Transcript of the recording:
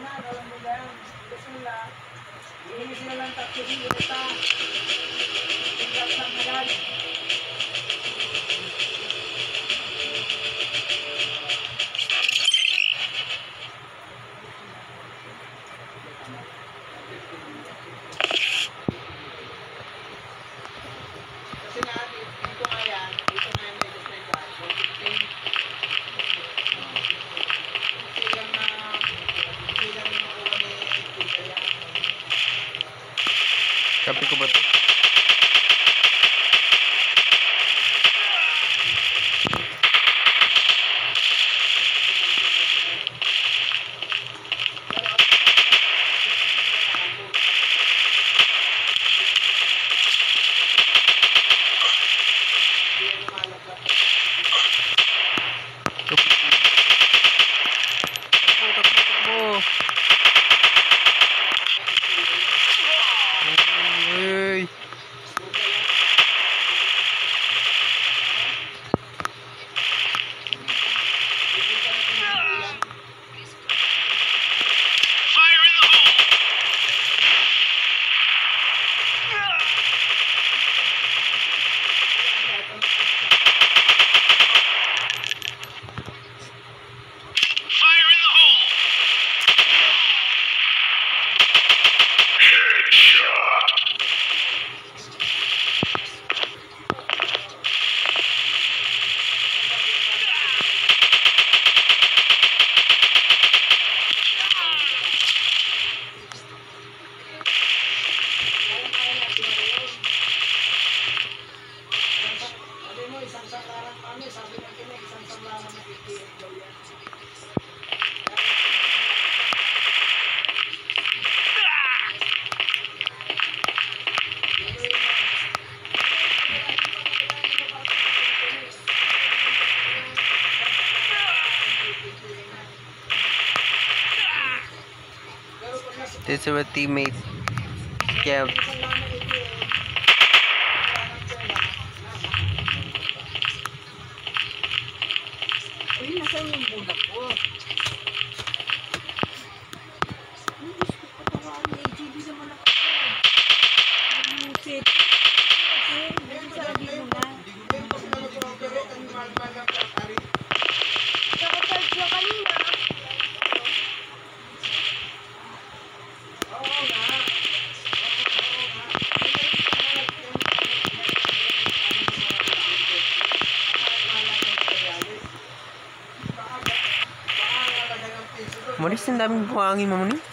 alam mo yan. Gusto nila, hindi sila lang tatlo dito ito. Tingkat lang malal. Kasi nga, dito nga yan may dispensa. So, 15. Kape ko ba ito? This is our teammate Kev. Uy, nasaan yung budak ko? Uy, gusto ko patawaan ni AJB naman ako. Ang set. Hindi sabi mo na. Nakapag siya kanina. Maris, ang daming buhangin mo ni.